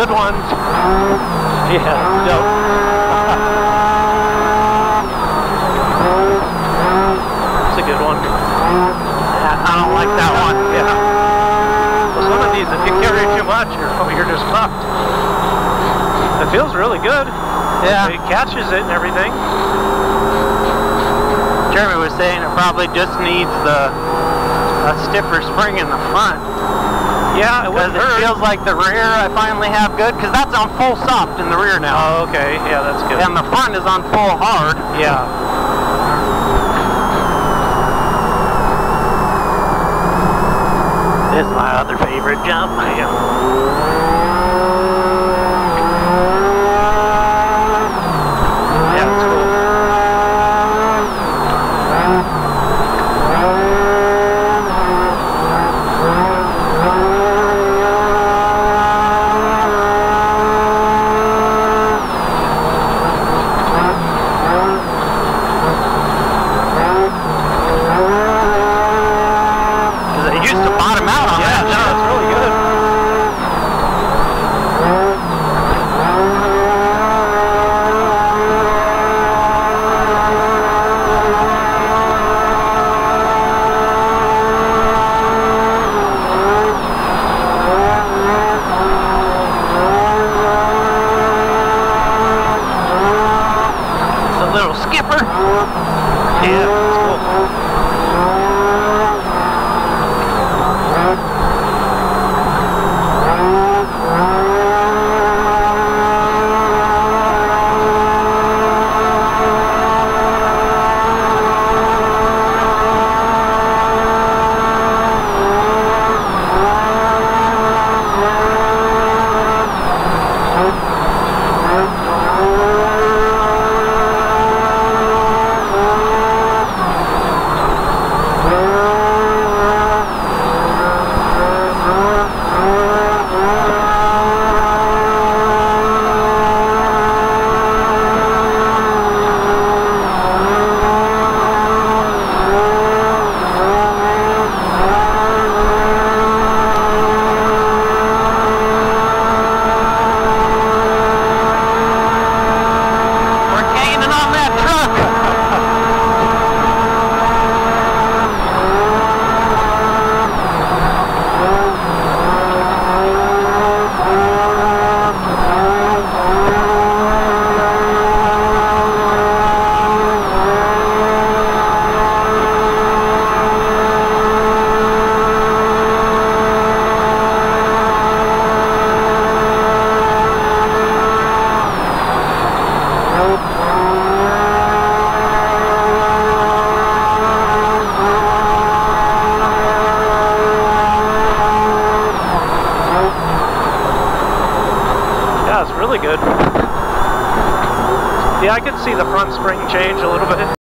good ones. Yeah, dope. That's a good one. Yeah, I don't like that one. Yeah. Well, some of these, if you carry too much, you're just fucked. It feels really good. Yeah. It catches it and everything. Jeremy was saying it probably just needs a stiffer spring in the front. Yeah, it wouldn't hurt. It feels like the rear I finally have good, because that's on full soft in the rear now. Oh, okay. Yeah, that's good. And the front is on full hard. Yeah. This is my other favorite jump. Really good. Yeah, I could see the front spring change a little bit.